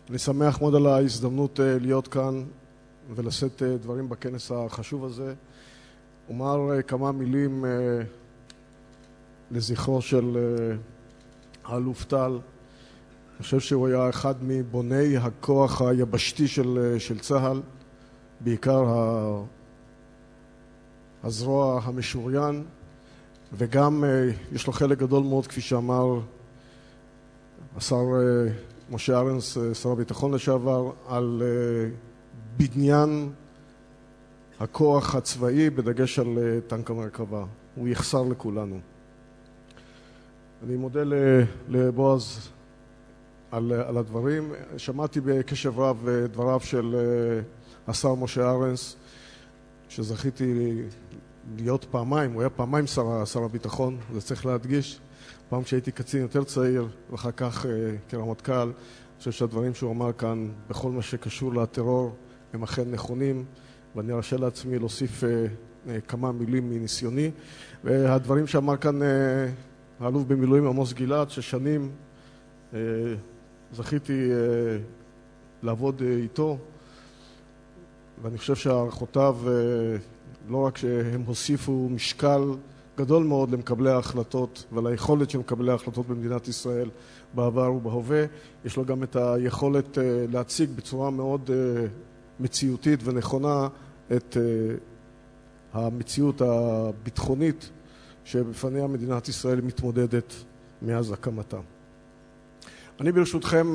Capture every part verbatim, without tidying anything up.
אני שמח מאוד על ההזדמנות להיות כאן ולשאת דברים בכנס החשוב הזה. אומר כמה מילים לזכרו של האלוף טל. אני חושב שהוא היה אחד מבוני הכוח היבשתי של, של צה"ל, בעיקר הזרוע המשוריין, וגם יש לו חלק גדול מאוד, כפי שאמר השר משה ארנס, שר הביטחון לשעבר, על בניין הכוח הצבאי בדגש על טנק המרכבה. הוא יחסר לכולנו. אני מודה לבועז על, על הדברים. שמעתי בקשב רב דבריו של השר משה ארנס, שזכיתי להיות פעמיים, הוא היה פעמיים שר, שר הביטחון, זה צריך להדגיש. פעם כשהייתי קצין יותר צעיר, ואחר כך כרמטכ"ל, אני חושב שהדברים שהוא אמר כאן, בכל מה שקשור לטרור, הם אכן נכונים, ואני ארשה לעצמי להוסיף כמה מילים מניסיוני. והדברים שאמר כאן האלוף במילואים עמוס גלעד, ששנים זכיתי לעבוד איתו, ואני חושב שהערכותיו לא רק שהם הוסיפו משקל גדול מאוד למקבלי ההחלטות וליכולת של מקבלי ההחלטות במדינת ישראל בעבר ובהווה, יש לו גם את היכולת להציג בצורה מאוד מציאותית ונכונה את המציאות הביטחונית שבפניה מדינת ישראל מתמודדת מאז הקמתה. אני ברשותכם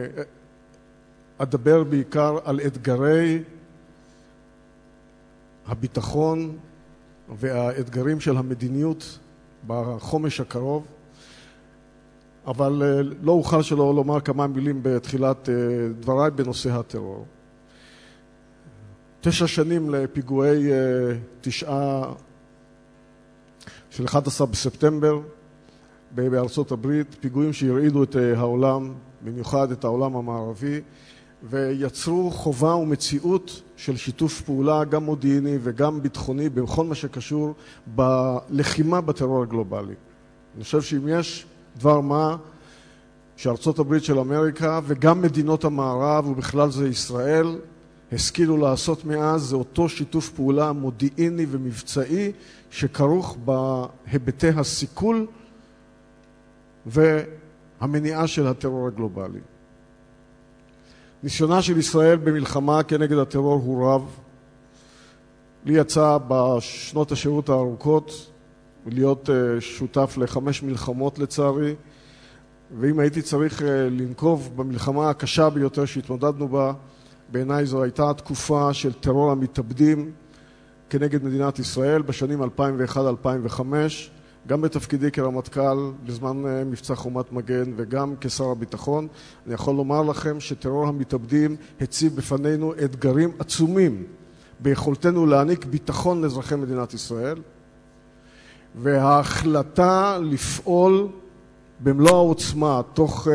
אדבר בעיקר על אתגרי הביטחון והאתגרים של המדיניות בחומש הקרוב, אבל לא אוכל שלא לומר כמה מילים בתחילת דבריי בנושא הטרור. תשע שנים לפיגועי תשעה של אחד עשר בספטמבר בארצות הברית, פיגועים שהרעידו את העולם, במיוחד את העולם המערבי, ויצרו חובה ומציאות של שיתוף פעולה גם מודיעיני וגם ביטחוני בכל מה שקשור בלחימה בטרור הגלובלי. אני חושב שאם יש דבר מה שארצות הברית של אמריקה וגם מדינות המערב ובכלל זה ישראל השכילו לעשות מאז, זה אותו שיתוף פעולה מודיעיני ומבצעי שכרוך בהיבטי הסיכול והמניעה של הטרור הגלובלי. ניסיונה של ישראל במלחמה כנגד הטרור הוא רב. לי יצא בשנות השירות הארוכות להיות שותף לחמש מלחמות לצערי, ואם הייתי צריך לנקוב במלחמה הקשה ביותר שהתמודדנו בה, בעיניי זו הייתה תקופה של טרור המתאבדים כנגד מדינת ישראל בשנים אלפיים ואחת עד אלפיים וחמש, גם בתפקידי כרמטכ"ל בזמן מבצע חומת מגן וגם כשר הביטחון. אני יכול לומר לכם שטרור המתאבדים הציב בפנינו אתגרים עצומים ביכולתנו להעניק ביטחון לאזרחי מדינת ישראל, וההחלטה לפעול במלוא העוצמה תוך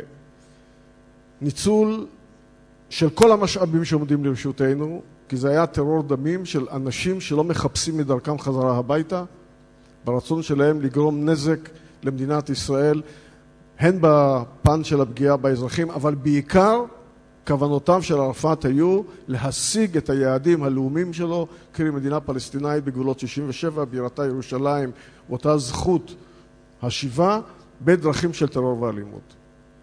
ניצול של כל המשאבים שעומדים לרשותנו, כי זה היה טרור דמים של אנשים שלא מחפשים מדרכם חזרה הביתה, ברצון שלהם לגרום נזק למדינת ישראל, הן בפן של הפגיעה באזרחים, אבל בעיקר כוונותיו של ערפאת היו להשיג את היעדים הלאומיים שלו, קרי מדינה פלסטינאית בגבולות שישים ושבע, בירתה ירושלים, ואותה זכות השיבה בדרכים של טרור ואלימות.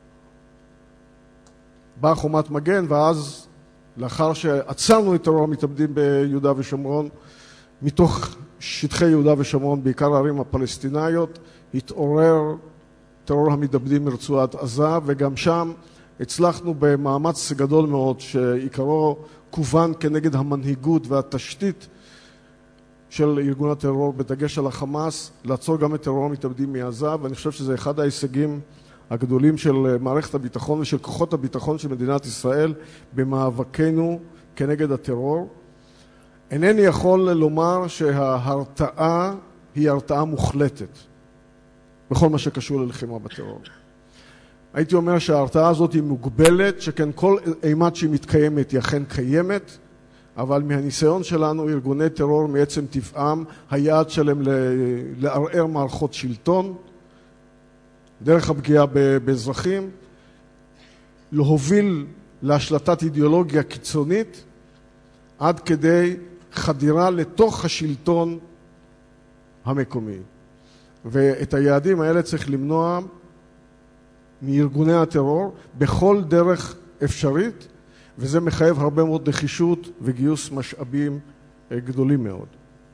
באה חומת מגן, ואז לאחר שעצרנו את טרור המתאבדים ביהודה ושומרון, מתוך שטחי יהודה ושומרון, בעיקר הערים הפלסטיניות, התעורר טרור המתאבדים מרצועת עזה, וגם שם הצלחנו במאמץ גדול מאוד שעיקרו כוון כנגד המנהיגות והתשתית של ארגון הטרור, בדגש על החמאס, לעצור גם את טרור המתאבדים מעזה, ואני חושב שזה אחד ההישגים הגדולים של מערכת הביטחון ושל כוחות הביטחון של מדינת ישראל במאבקנו כנגד הטרור. אינני יכול לומר שההרתעה היא הרתעה מוחלטת בכל מה שקשור ללחימה בטרור. הייתי אומר שההרתעה הזאת היא מוגבלת, שכן כל אימת שהיא מתקיימת היא אכן קיימת, אבל מהניסיון שלנו ארגוני טרור מעצם טבעם, היעד שלהם לערער מערכות שלטון, דרך הפגיעה באזרחים, להוביל להשלטת אידיאולוגיה קיצונית, עד כדי חדירה לתוך השלטון המקומי. ואת היעדים האלה צריך למנוע מארגוני הטרור בכל דרך אפשרית, וזה מחייב הרבה מאוד נחישות וגיוס משאבים גדולים מאוד.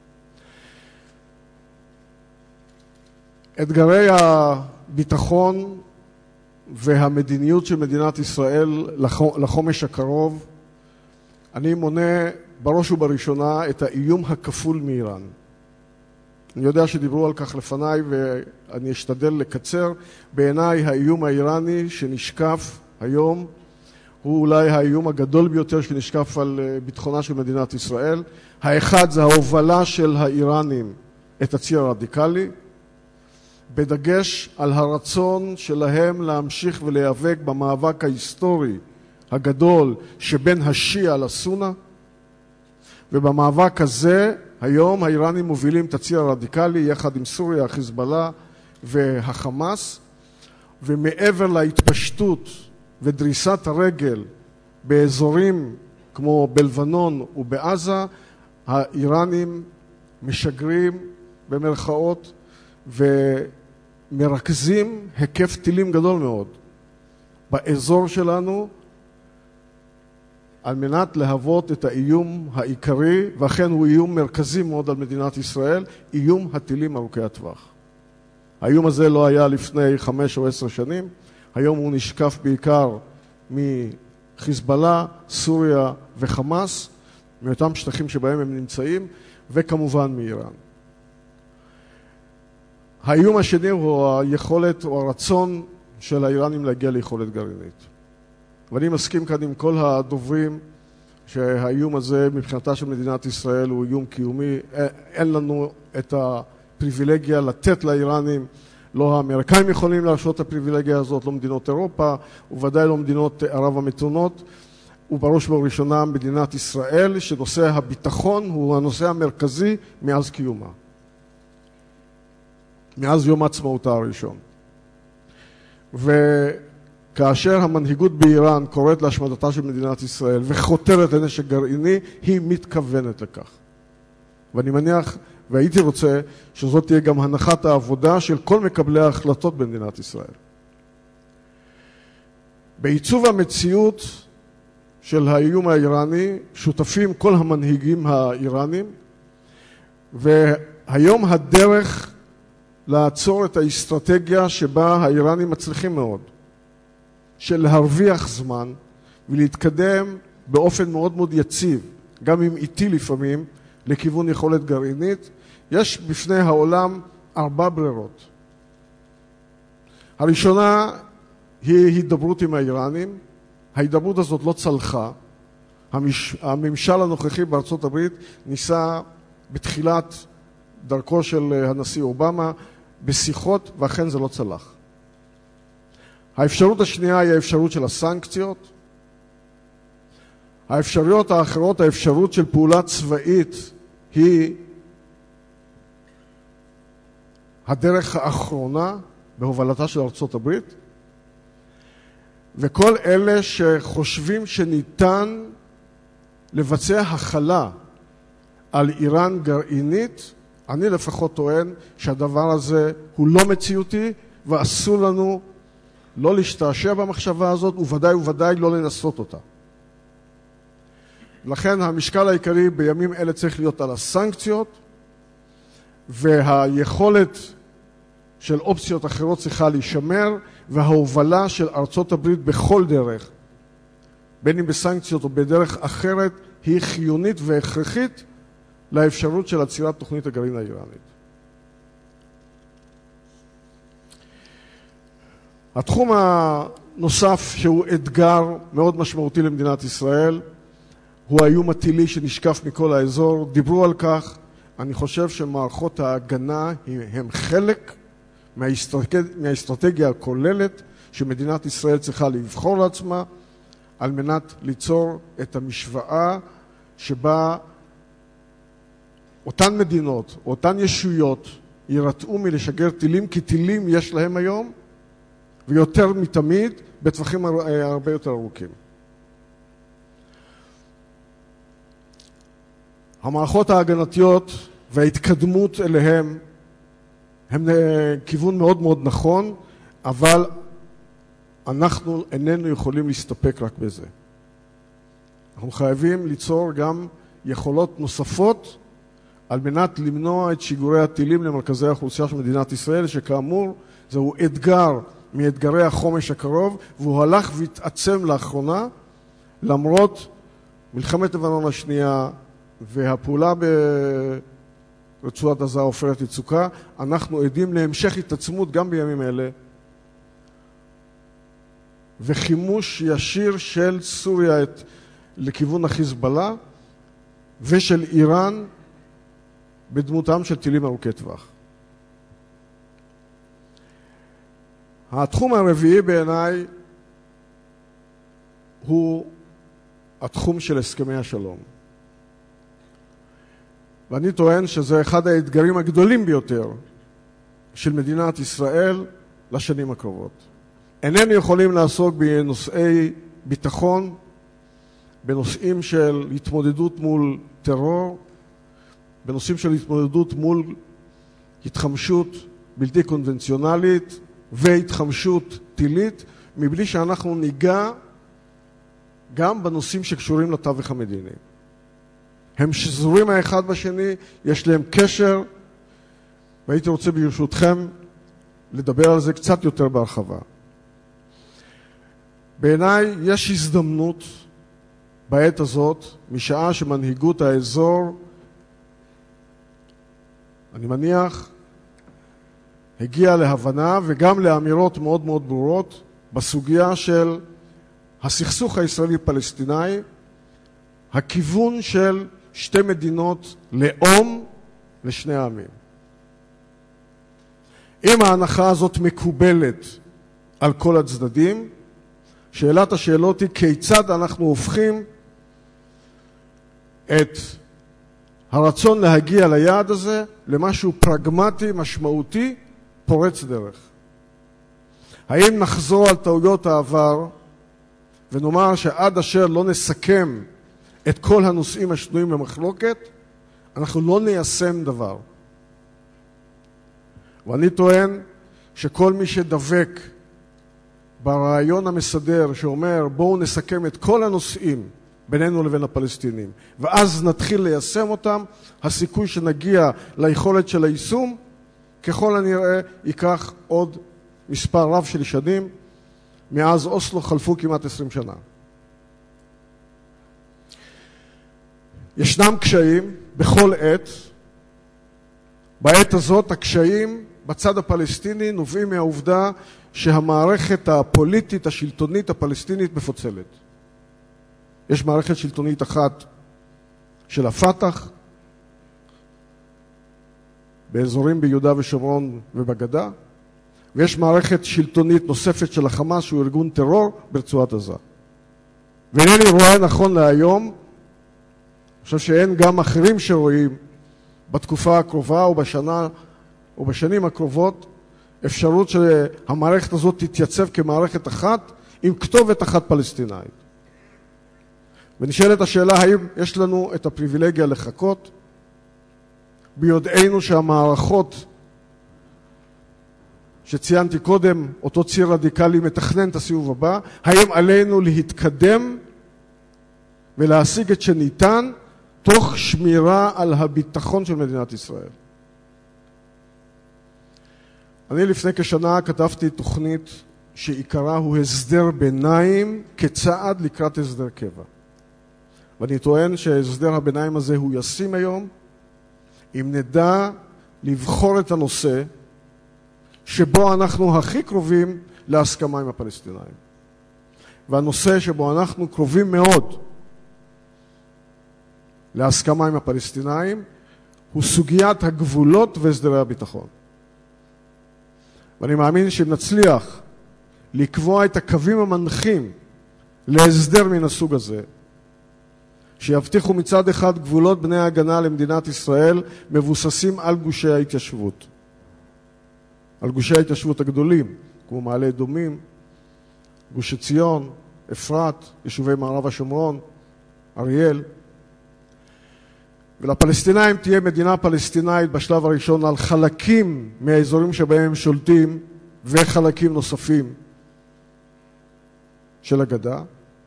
אתגרי הביטחון והמדיניות של מדינת ישראל לחומש הקרוב, אני מונה בראש ובראשונה את האיום הכפול מאיראן. אני יודע שדיברו על כך לפניי ואני אשתדל לקצר. בעיניי האיום האיראני שנשקף היום הוא אולי האיום הגדול ביותר שנשקף על ביטחונה של מדינת ישראל. האחד זה ההובלה של האיראנים את הציר הרדיקלי, בדגש על הרצון שלהם להמשיך ולהיאבק במאבק ההיסטורי הגדול שבין השיעה לסונה, ובמאבק הזה היום האיראנים מובילים את הציר הרדיקלי יחד עם סוריה, החיזבאללה והחמאס, ומעבר להתפשטות ודריסת הרגל באזורים כמו בלבנון ובעזה, האיראנים משגרים במרכאות ומרכזים היקף טילים גדול מאוד באזור שלנו, על מנת להוות את האיום העיקרי, ואכן הוא איום מרכזי מאוד על מדינת ישראל, איום הטילים ארוכי הטווח. האיום הזה לא היה לפני חמש או עשר שנים, היום הוא נשקף בעיקר מחיזבאללה, סוריה וחמאס, מאותם שטחים שבהם הם נמצאים, וכמובן מאיראן. האיום השני הוא היכולת או הרצון של האיראנים להגיע ליכולת גרעינית. ואני מסכים כאן עם כל הדוברים שהאיום הזה מבחינתה של מדינת ישראל הוא איום קיומי. אין לנו את הפריבילגיה לתת לאיראנים, לא האמריקאים יכולים להרשות את הפריבילגיה הזאת, לא מדינות אירופה, וודאי לא מדינות ערב המתונות, ובראש ובראשונה מדינת ישראל, שנושא הביטחון הוא הנושא המרכזי מאז קיומה, מאז יום עצמאותה הראשון. וכאשר המנהיגות באיראן קוראת להשמדתה של מדינת ישראל וחותרת לנשק גרעיני, היא מתכוונת לכך. ואני מניח והייתי רוצה שזאת תהיה גם הנחת העבודה של כל מקבלי ההחלטות במדינת ישראל. בעיצוב המציאות של האיום האיראני שותפים כל המנהיגים האיראנים, והיום הדרך לעצור את האסטרטגיה שבה האיראנים מצליחים מאוד, של להרוויח זמן ולהתקדם באופן מאוד מאוד יציב, גם אם איטי לפעמים, לכיוון יכולת גרעינית, יש בפני העולם ארבע ברירות. הראשונה היא הידברות עם האיראנים. ההידברות הזאת לא צלחה. המש... הממשל הנוכחי בארצות הברית ניסה בתחילת דרכו של הנשיא אובמה בשיחות, ואכן זה לא צלח. האפשרות השנייה היא האפשרות של הסנקציות. האפשרויות האחרות, האפשרות של פעולה צבאית, היא הדרך האחרונה בהובלתה של ארצות הברית. וכל אלה שחושבים שניתן לבצע החלה על איראן גרעינית, אני לפחות טוען שהדבר הזה הוא לא מציאותי, ואסור לנו לא להשתעשע במחשבה הזאת, וודאי וודאי לא לנסות אותה. לכן המשקל העיקרי בימים אלה צריך להיות על הסנקציות, והיכולת של אופציות אחרות צריכה להישמר, וההובלה של ארצות הברית בכל דרך, בין אם בסנקציות או בדרך אחרת, היא חיונית והכרחית לאפשרות של עצירת תוכנית הגרעין האיראנית. התחום הנוסף שהוא אתגר מאוד משמעותי למדינת ישראל, הוא האיום הטילי שנשקף מכל האזור. דיברו על כך. אני חושב שמערכות ההגנה הם חלק מהאסטרטגיה, מהאסטרטגיה הכוללת שמדינת ישראל צריכה לבחור לעצמה, על מנת ליצור את המשוואה שבה אותן מדינות, אותן ישויות, ירתעו מלשגר טילים, כי טילים יש להם היום, ויותר מתמיד בטווחים הרבה יותר ארוכים. המערכות ההגנתיות וההתקדמות אליהם הם כיוון מאוד מאוד נכון, אבל אנחנו איננו יכולים להסתפק רק בזה. אנחנו חייבים ליצור גם יכולות נוספות על מנת למנוע את שיגורי הטילים למרכזי האוכלוסייה של מדינת ישראל, שכאמור זהו אתגר מאתגרי החומש הקרוב, והוא הלך והתעצם לאחרונה, למרות מלחמת לבנון השנייה והפעולה ברצועת עזה עופרת יצוקה. אנחנו עדים להמשך התעצמות גם בימים אלה, וחימוש ישיר של סוריה את, לכיוון החיזבאללה ושל איראן בדמותם של טילים ארוכי טווח. התחום הרביעי בעיניי הוא התחום של הסכמי השלום. ואני טוען שזה אחד האתגרים הגדולים ביותר של מדינת ישראל לשנים הקרובות. איננו יכולים לעסוק בנושאי ביטחון, בנושאים של התמודדות מול טרור, בנושאים של התמודדות מול התחמשות בלתי קונבנציונלית והתחמשות טילית, מבלי שאנחנו ניגע גם בנושאים שקשורים לתווך המדיני. הם שזורים האחד בשני, יש להם קשר, והייתי רוצה ברשותכם לדבר על זה קצת יותר בהרחבה. בעיניי יש הזדמנות בעת הזאת, משעה שמנהיגות האזור, אני מניח, הגיעה להבנה וגם לאמירות מאוד מאוד ברורות בסוגיה של הסכסוך הישראלי-פלסטיני, הכיוון של שתי מדינות לאום לשני העמים. אם ההנחה הזאת מקובלת על כל הצדדים, שאלת השאלות היא כיצד אנחנו הופכים את הרצון להגיע ליעד הזה למשהו פרגמטי, משמעותי, פורץ דרך. האם נחזור על טעויות העבר ונאמר שעד אשר לא נסכם את כל הנושאים השנויים במחלוקת, אנחנו לא ניישם דבר. ואני טוען שכל מי שדבק ברעיון המסדר שאומר בואו נסכם את כל הנושאים בינינו לבין הפלסטינים ואז נתחיל ליישם אותם, הסיכוי שנגיע ליכולת של היישום ככל הנראה ייקח עוד מספר רב של שנים. מאז אוסלו חלפו כמעט עשרים שנה. ישנם קשיים בכל עת. בעת הזאת הקשיים בצד הפלסטיני נובעים מהעובדה שהמערכת הפוליטית, השלטונית הפלסטינית מפוצלת. יש מערכת שלטונית אחת של הפתח באזורים ביהודה ושומרון ובגדה, ויש מערכת שלטונית נוספת של החמאס שהוא ארגון טרור ברצועת עזה. ואינני רואה נכון להיום, אני חושב שאין גם אחרים שרואים בתקופה הקרובה או בשנה או בשנים הקרובות אפשרות שהמערכת הזאת תתייצב כמערכת אחת עם כתובת אחת פלסטינאית. ונשאלת השאלה האם יש לנו את הפריבילגיה לחכות ביודענו שהמערכות שציינתי קודם, אותו ציר רדיקלי מתכנן את הסיבוב הבא, האם עלינו להתקדם ולהשיג את שניתן תוך שמירה על הביטחון של מדינת ישראל. אני לפני כשנה כתבתי תוכנית שעיקרה הוא הסדר ביניים כצעד לקראת הסדר קבע. ואני טוען שהסדר הביניים הזה הוא ישים היום, אם נדע לבחור את הנושא שבו אנחנו הכי קרובים להסכמה עם הפלסטינאים. והנושא שבו אנחנו קרובים מאוד להסכמה עם הפלסטינאים הוא סוגיית הגבולות והסדרי הביטחון. ואני מאמין שאם נצליח לקבוע את הקווים המנחים להסדר מן הסוג הזה, שיבטיחו מצד אחד גבולות בני ההגנה למדינת ישראל מבוססים על גושי ההתיישבות. על גושי ההתיישבות הגדולים, כמו מעלה אדומים, גוש עציון, אפרת, יישובי מערב השומרון, אריאל. ולפלסטינאים תהיה מדינה פלסטינאית בשלב הראשון על חלקים מהאזורים שבהם הם שולטים וחלקים נוספים של הגדה.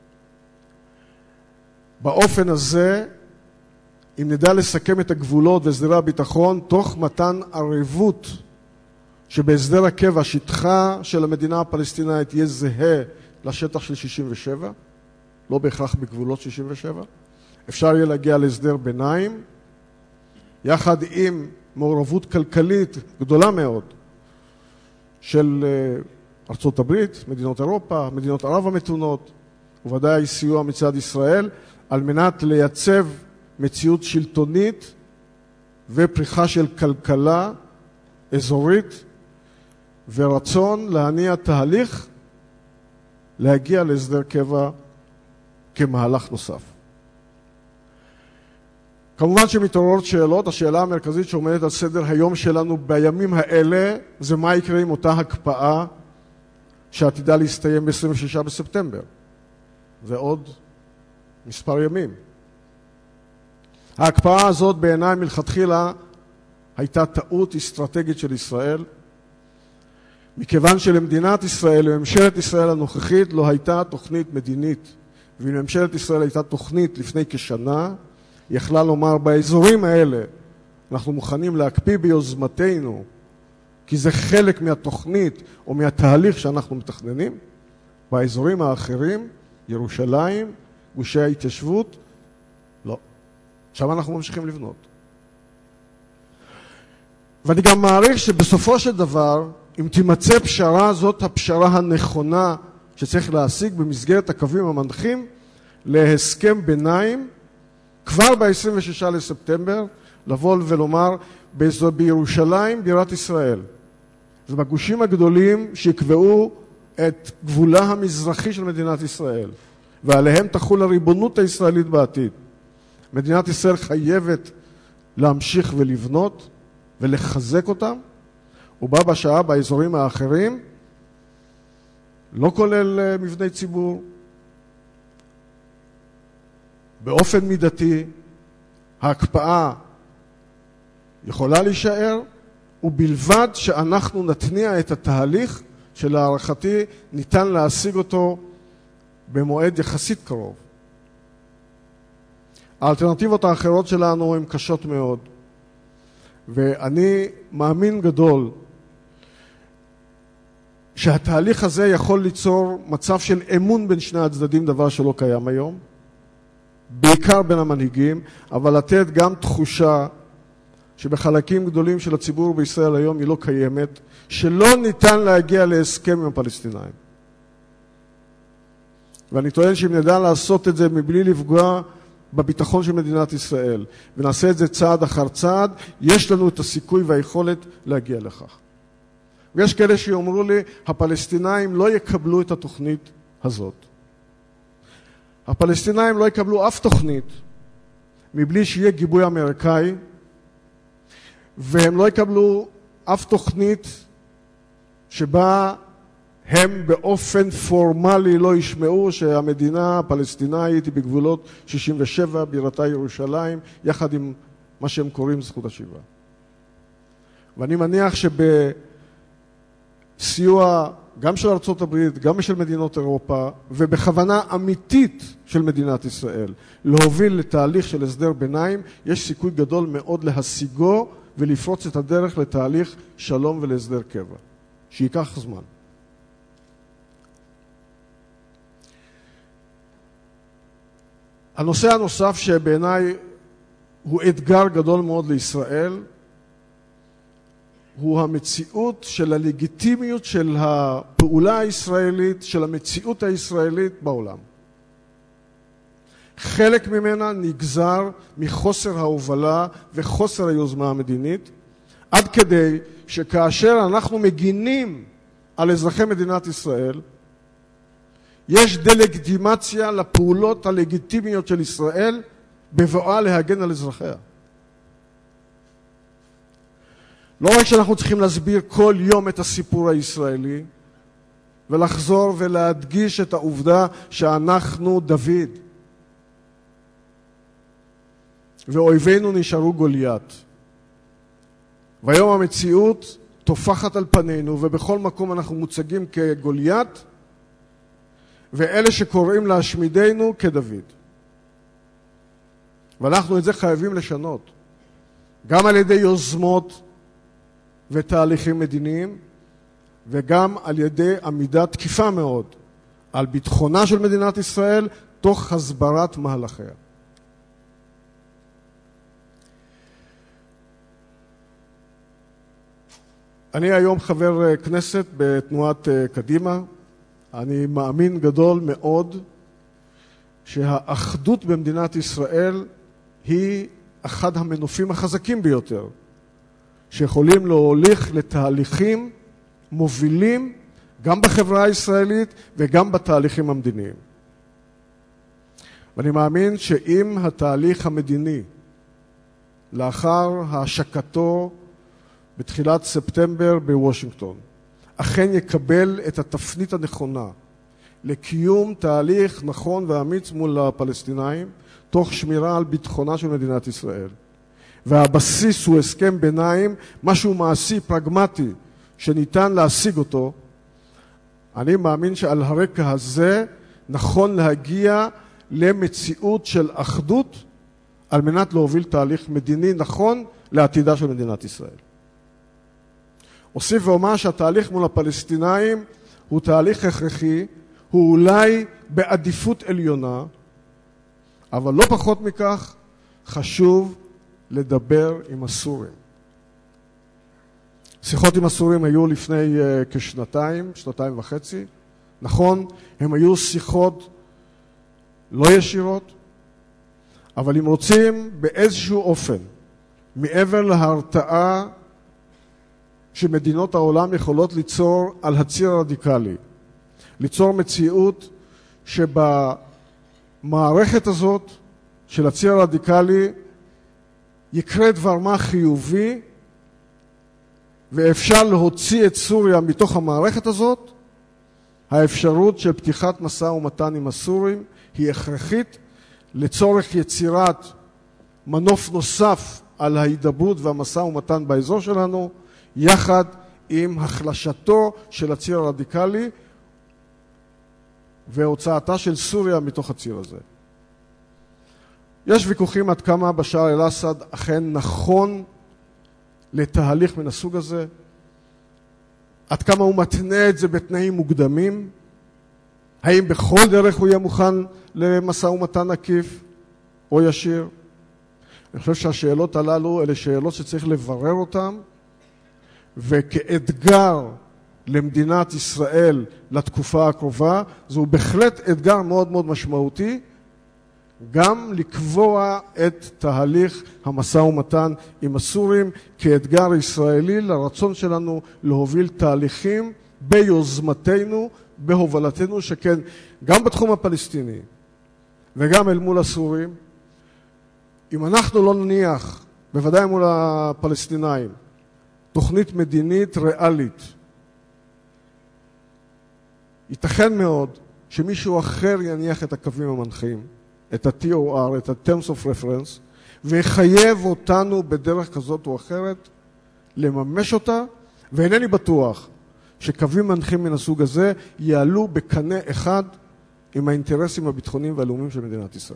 באופן הזה, אם נדע לסכם את הגבולות והסדרי הביטחון, תוך מתן ערבות שבהסדר הקבע שטחה של המדינה הפלסטינאית יהיה זהה לשטח של שישים ושבע, לא בהכרח בגבולות שישים ושבע, אפשר יהיה להגיע להסדר ביניים, יחד עם מעורבות כלכלית גדולה מאוד של ארצות הברית, מדינות אירופה, מדינות ערב המתונות, וודאי סיוע מצד ישראל, על מנת לייצב מציאות שלטונית ופריחה של כלכלה אזורית, ורצון להניע תהליך להגיע להסדר קבע כמהלך נוסף. כמובן שמתעוררות שאלות. השאלה המרכזית שעומדת על סדר היום שלנו בימים האלה זה מה יקרה עם אותה הקפאה שעתידה להסתיים ב-עשרים ושישה בספטמבר. זה עוד מספר ימים. ההקפאה הזאת בעיניי מלכתחילה הייתה טעות אסטרטגית של ישראל, מכיוון שלמדינת ישראל, לממשלת ישראל הנוכחית, לא הייתה תוכנית מדינית. ואם לממשלת ישראל הייתה תוכנית לפני כשנה, היא יכלה לומר באזורים האלה אנחנו מוכנים להקפיא ביוזמתנו, כי זה חלק מהתוכנית או מהתהליך שאנחנו מתכננים. באזורים האחרים, ירושלים, גושי ההתיישבות, לא. עכשיו אנחנו ממשיכים לבנות. ואני גם מעריך שבסופו של דבר, אם תימצא פשרה, זאת הפשרה הנכונה שצריך להשיג במסגרת הקווים המנחים להסכם ביניים, כבר ב-עשרים ושישה לספטמבר, לבוא ולומר בירושלים בירת ישראל, ובגושים הגדולים שיקבעו את גבולה המזרחי של מדינת ישראל, ועליהם תחול הריבונות הישראלית בעתיד. מדינת ישראל חייבת להמשיך ולבנות ולחזק אותם, ובה בשעה באזורים האחרים, לא כולל מבני ציבור, באופן מידתי, ההקפאה יכולה להישאר, ובלבד שאנחנו נתניע את התהליך שלהערכתי ניתן להשיג אותו במועד יחסית קרוב. האלטרנטיבות האחרות שלנו הן קשות מאוד, ואני מאמין גדול שהתהליך הזה יכול ליצור מצב של אמון בין שני הצדדים, דבר שלא קיים היום, בעיקר בין המנהיגים, אבל לתת גם תחושה שבחלקים גדולים של הציבור בישראל היום היא לא קיימת, שלא ניתן להגיע להסכם עם הפלסטינאים. ואני טוען שאם נדע לעשות את זה מבלי לפגוע בביטחון של מדינת ישראל, ונעשה את זה צעד אחר צעד, יש לנו את הסיכוי והיכולת להגיע לכך. ויש כאלה שיאמרו לי, הפלסטינאים לא יקבלו את התוכנית הזאת. הפלסטינאים לא יקבלו אף תוכנית מבלי שיהיה גיבוי אמריקאי, והם לא יקבלו אף תוכנית שבה הם באופן פורמלי לא ישמעו שהמדינה הפלסטינאית היא בגבולות שישים ושבע, בירתה ירושלים, יחד עם מה שהם קוראים זכות השיבה. ואני מניח שבסיוע גם של ארצות הברית, גם של מדינות אירופה, ובכוונה אמיתית של מדינת ישראל, להוביל לתהליך של הסדר ביניים, יש סיכוי גדול מאוד להשיגו ולפרוץ את הדרך לתהליך שלום ולהסדר קבע, שייקח זמן. הנושא הנוסף שבעיניי הוא אתגר גדול מאוד לישראל, הוא המציאות של הלגיטימיות של הפעולה הישראלית, של המציאות הישראלית בעולם. חלק ממנה נגזר מחוסר ההובלה וחוסר היוזמה המדינית, עד כדי שכאשר אנחנו מגינים על אזרחי מדינת ישראל, יש דלגיטימציה לפעולות הלגיטימיות של ישראל בבואה להגן על אזרחיה. לא רק שאנחנו צריכים להסביר כל יום את הסיפור הישראלי, ולחזור ולהדגיש את העובדה שאנחנו דוד. ואויבינו נשארו גוליית. והיום המציאות תופחת על פנינו, ובכל מקום אנחנו מוצגים כגוליית, ואלה שקוראים להשמידנו כדוד. ואנחנו את זה חייבים לשנות, גם על ידי יוזמות ותהליכים מדיניים, וגם על ידי עמידה תקיפה מאוד על ביטחונה של מדינת ישראל, תוך הסברת מהלכיה. אני היום חבר כנסת בתנועת קדימה. אני מאמין גדול מאוד שהאחדות במדינת ישראל היא אחד המנופים החזקים ביותר, שיכולים להוליך לתהליכים מובילים גם בחברה הישראלית וגם בתהליכים המדיניים. ואני מאמין שאם התהליך המדיני, לאחר השקתו בתחילת ספטמבר בוושינגטון, אכן יקבל את התפנית הנכונה לקיום תהליך נכון ואמיץ מול הפלסטינאים, תוך שמירה על ביטחונה של מדינת ישראל, והבסיס הוא הסכם ביניים, משהו מעשי, פרגמטי, שניתן להשיג אותו, אני מאמין שעל הרקע הזה נכון להגיע למציאות של אחדות, על מנת להוביל תהליך מדיני נכון לעתידה של מדינת ישראל. אוסיף ואומר שהתהליך מול הפלסטינאים הוא תהליך הכרחי, הוא אולי בעדיפות עליונה, אבל לא פחות מכך חשוב לדבר עם הסורים. שיחות עם הסורים היו לפני uh, כשנתיים, שנתיים וחצי. נכון, הם היו שיחות לא ישירות, אבל אם רוצים באיזשהו אופן, מעבר להרתעה שמדינות העולם יכולות ליצור על הציר הרדיקלי, ליצור מציאות שבמערכת הזאת של הציר הרדיקלי יקרה דבר מה חיובי, ואפשר להוציא את סוריה מתוך המערכת הזאת, האפשרות של פתיחת משא ומתן עם הסורים היא הכרחית לצורך יצירת מנוף נוסף על ההידברות והמשא ומתן באזור שלנו, יחד עם החלשתו של הציר הרדיקלי והוצאתה של סוריה מתוך הציר הזה. יש ויכוחים עד כמה בשאר אל-אסד אכן נכון לתהליך מן הסוג הזה, עד כמה הוא מתנה את זה בתנאים מוקדמים, האם בכל דרך הוא יהיה מוכן למשא ומתן עקיף או ישיר. אני חושב שהשאלות הללו אלה שאלות שצריך לברר אותן, וכאתגר למדינת ישראל לתקופה הקרובה, זהו בהחלט אתגר מאוד מאוד משמעותי, גם לקבוע את תהליך המשא ומתן עם הסורים כאתגר ישראלי לרצון שלנו להוביל תהליכים ביוזמתנו, בהובלתנו, שכן גם בתחום הפלסטיני וגם אל מול הסורים, אם אנחנו לא נניח, בוודאי מול הפלסטינאים, תוכנית מדינית ריאלית, ייתכן מאוד שמישהו אחר יניח את הקווים המנחים, את ה-טי או אר, את ה-Terms of Reference, ויחייב אותנו בדרך כזאת או אחרת לממש אותה, ואינני בטוח שקווים מנחים מן הסוג הזה יעלו בקנה אחד עם האינטרסים הביטחוניים והלאומיים של מדינת ישראל.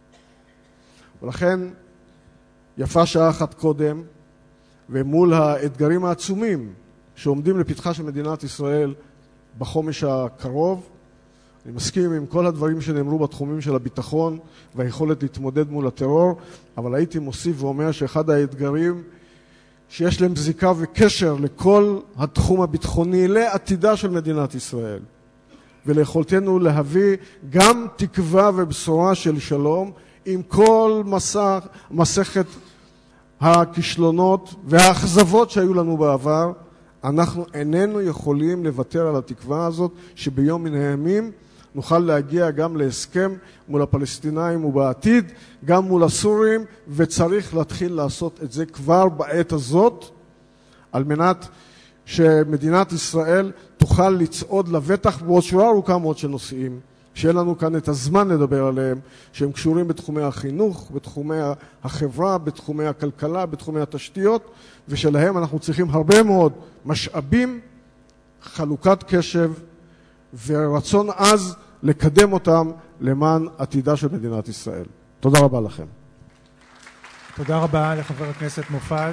ולכן יפה שעה אחת קודם, ומול האתגרים העצומים שעומדים לפתחה של מדינת ישראל בחומש הקרוב, אני מסכים עם כל הדברים שנאמרו בתחומים של הביטחון והיכולת להתמודד מול הטרור, אבל הייתי מוסיף ואומר שאחד האתגרים שיש להם זיקה וקשר לכל התחום הביטחוני, לעתידה של מדינת ישראל, וליכולתנו להביא גם תקווה ובשורה של שלום עם כל מסע, מסכת הכישלונות והאכזבות שהיו לנו בעבר, אנחנו איננו יכולים לוותר על התקווה הזאת שביום מן הימים נוכל להגיע גם להסכם מול הפלסטינאים ובעתיד, גם מול הסורים, וצריך להתחיל לעשות את זה כבר בעת הזאת, על מנת שמדינת ישראל תוכל לצעוד לבטח בעוד שורה ארוכה מאוד של נושאים, שאין לנו כאן את הזמן לדבר עליהם, שהם קשורים בתחומי החינוך, בתחומי החברה, בתחומי הכלכלה, בתחומי התשתיות, ושלהם אנחנו צריכים הרבה מאוד משאבים, חלוקת קשב ורצון עז לקדם אותם למען עתידה של מדינת ישראל. תודה רבה לכם. תודה רבה לחבר הכנסת מופז.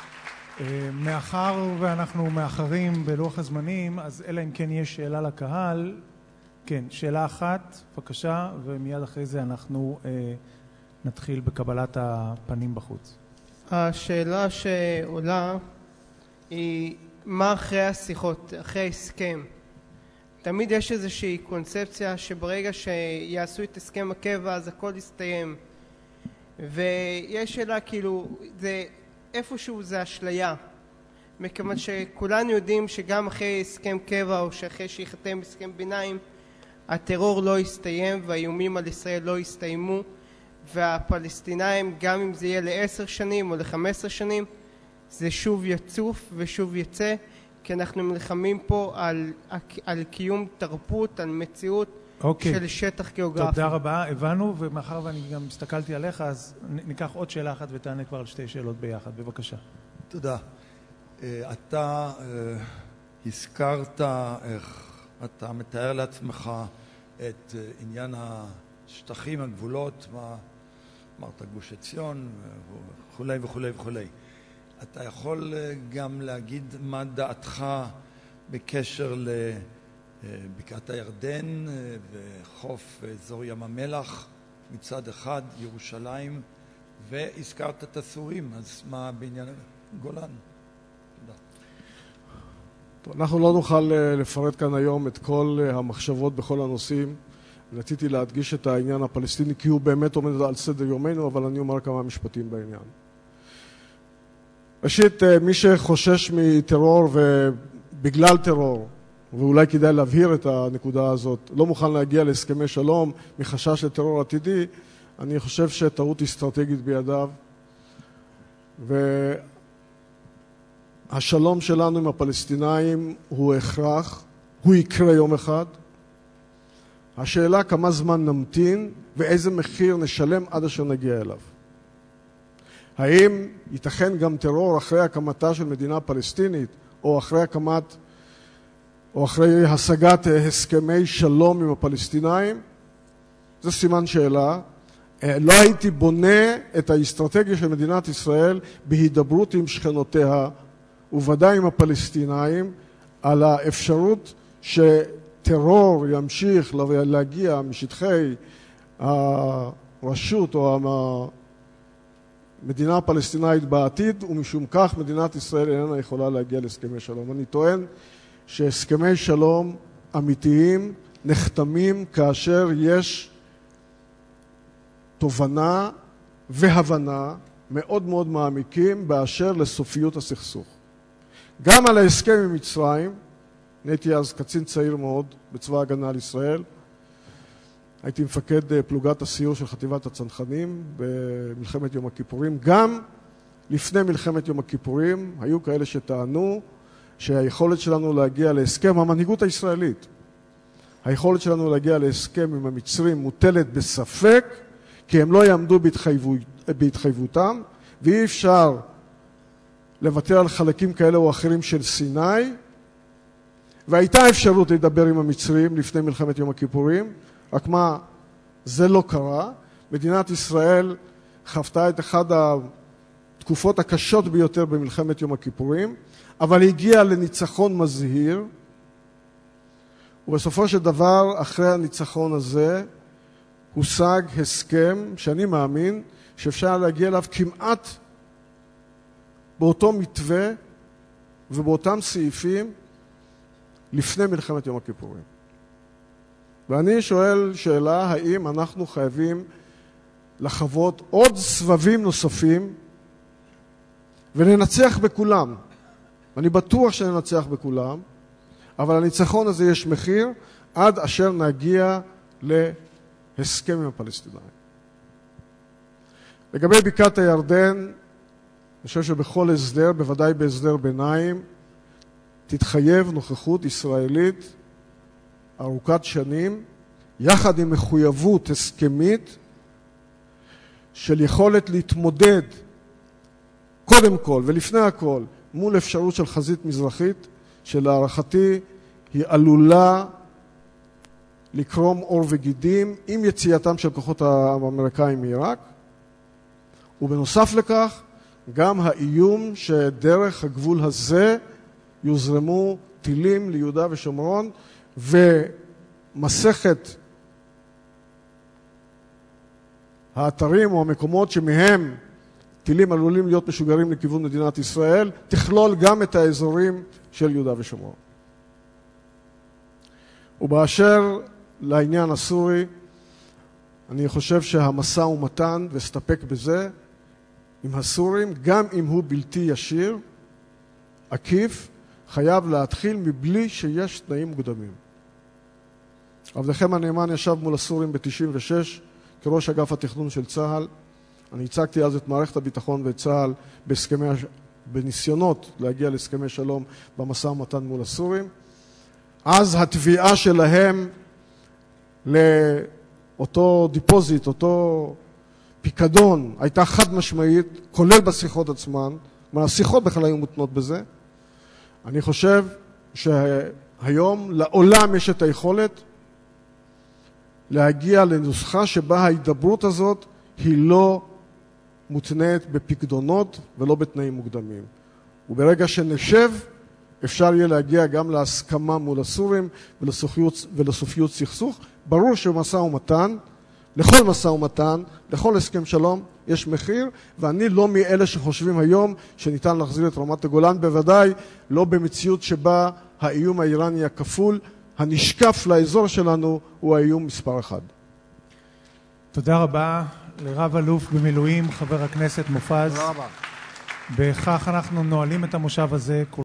מאחר ואנחנו מאחרים בלוח הזמנים, אז אלא אם כן יש שאלה לקהל. כן, שאלה אחת, בבקשה, ומיד אחרי זה אנחנו אה, נתחיל בקבלת הפנים בחוץ. השאלה שעולה היא, מה אחרי השיחות, אחרי ההסכם? תמיד יש איזושהי קונספציה שברגע שיעשו את הסכם הקבע אז הכל יסתיים. ויש שאלה כאילו, זה איפשהו זה אשליה. מכיוון שכולנו יודעים שגם אחרי הסכם קבע או שאחרי שיחתם הסכם ביניים, הטרור לא יסתיים והאיומים על ישראל לא יסתיימו, והפלסטינאים, גם אם זה יהיה לעשר שנים או לחמש עשרה שנים, זה שוב יצוף ושוב יצא, כי אנחנו מלחמים פה על, על קיום תרבות, על מציאות okay. של שטח גיאוגרפי. תודה רבה, הבנו, ומאחר ואני גם הסתכלתי עליך, אז ניקח עוד שאלה אחת ותענה כבר על שתי שאלות ביחד. בבקשה. תודה. אתה הזכרת איך אתה מתאר לעצמך את עניין השטחים, הגבולות, מה אמרת, גוש עציון וכו' וכו' וכו'. אתה יכול גם להגיד מה דעתך בקשר לבקעת הירדן וחוף אזור ים המלח מצד אחד, ירושלים, והזכרת את הסורים, אז מה בעניין גולן? תודה. טוב, אנחנו לא נוכל לפרט כאן היום את כל המחשבות בכל הנושאים. רציתי להדגיש את העניין הפלסטיני כי הוא באמת עומד על סדר יומנו, אבל אני אומר כמה משפטים בעניין. ראשית, מי שחושש מטרור ובגלל טרור, ואולי כדאי להבהיר את הנקודה הזאת, לא מוכן להגיע להסכמי שלום מחשש לטרור עתידי, אני חושב שטעות אסטרטגית בידיו, והשלום שלנו עם הפלסטינאים הוא הכרח, הוא יקרה יום אחד. השאלה כמה זמן נמתין ואיזה מחיר נשלם עד אשר נגיע אליו. האם ייתכן גם טרור אחרי הקמתה של מדינה פלסטינית, או אחרי הקמת, או אחרי השגת הסכמי שלום עם הפלסטינאים? זה סימן שאלה. לא הייתי בונה את האסטרטגיה של מדינת ישראל בהידברות עם שכנותיה, וודאי עם הפלסטינאים, על האפשרות שטרור ימשיך להגיע משטחי הרשות או המדינה הפלסטינאית בעתיד, ומשום כך מדינת ישראל איננה יכולה להגיע להסכמי שלום. אני טוען שהסכמי שלום אמיתיים נחתמים כאשר יש תובנה והבנה מאוד מאוד מעמיקים באשר לסופיות הסכסוך. גם על ההסכם עם מצרים, הייתי אז קצין צעיר מאוד בצבא ההגנה על ישראל, הייתי מפקד פלוגת הסיור של חטיבת הצנחנים במלחמת יום הכיפורים. גם לפני מלחמת יום הכיפורים היו כאלה שטענו שהיכולת שלנו להגיע להסכם, המנהיגות הישראלית, היכולת שלנו להגיע להסכם עם המצרים מוטלת בספק, כי הם לא יעמדו בהתחייבות, בהתחייבותם, ואי אפשר לוותר על חלקים כאלה או אחרים של סיני, והייתה אפשרות לדבר עם המצרים לפני מלחמת יום הכיפורים, רק מה, זה לא קרה. מדינת ישראל חוותה את אחת התקופות הקשות ביותר במלחמת יום הכיפורים, אבל הגיעה לניצחון מזהיר, ובסופו של דבר, אחרי הניצחון הזה, הושג הסכם שאני מאמין שאפשר להגיע אליו כמעט באותו מתווה ובאותם סעיפים לפני מלחמת יום הכיפורים. ואני שואל שאלה, האם אנחנו חייבים לחוות עוד סבבים נוספים ולנצח בכולם? אני בטוח שננצח בכולם, אבל הניצחון הזה יש מחיר עד אשר נגיע להסכם עם הפלסטינאים. לגבי בקעת הירדן, אני חושב שבכל הסדר, בוודאי בהסדר ביניים, תתחייב נוכחות ישראלית ארוכת שנים, יחד עם מחויבות הסכמית של יכולת להתמודד קודם כל ולפני הכל מול אפשרות של חזית מזרחית, שלהערכתי היא עלולה לקרום עור וגידים עם יציאתם של כוחות האמריקאים מעיראק, ובנוסף לכך גם האיום שדרך הגבול הזה יוזרמו טילים ליהודה ושומרון, ומסכת האתרים או המקומות שמהם טילים עלולים להיות משוגרים לכיוון מדינת ישראל תכלול גם את האזורים של יהודה ושומרון. ובאשר לעניין הסורי, אני חושב שהמשא ומתן, ואסתפק בזה, עם הסורים, גם אם הוא בלתי ישיר, עקיף, חייב להתחיל מבלי שיש תנאים מוקדמים. עבדכם הנאמן ישב מול הסורים ב-תשעים ושש כראש אגף התכנון של צה"ל. אני הצגתי אז את מערכת הביטחון ואת צה"ל בהסכמי, בניסיונות להגיע להסכמי שלום במשא ומתן מול הסורים. אז התביעה שלהם לאותו דיפוזיט, אותו פיקדון, הייתה חד משמעית, כולל בשיחות עצמן, מהשיחות בכלל היו מותנות בזה. אני חושב שהיום לעולם יש את היכולת להגיע לנוסחה שבה ההידברות הזאת היא לא מותנית בפקדונות ולא בתנאים מוקדמים. וברגע שנשב, אפשר יהיה להגיע גם להסכמה מול הסורים ולסופיות, ולסופיות סכסוך. ברור שמשא ומתן, לכל משא ומתן, לכל הסכם שלום, יש מחיר, ואני לא מאלה שחושבים היום שניתן להחזיר את רמת הגולן, בוודאי לא במציאות שבה האיום האיראני הכפול, הנשקף לאזור שלנו, הוא האיום מספר אחד. תודה רבה לרב אלוף במילואים, חבר הכנסת מופז. תודה רבה. בכך אנחנו נועלים את המושב הזה.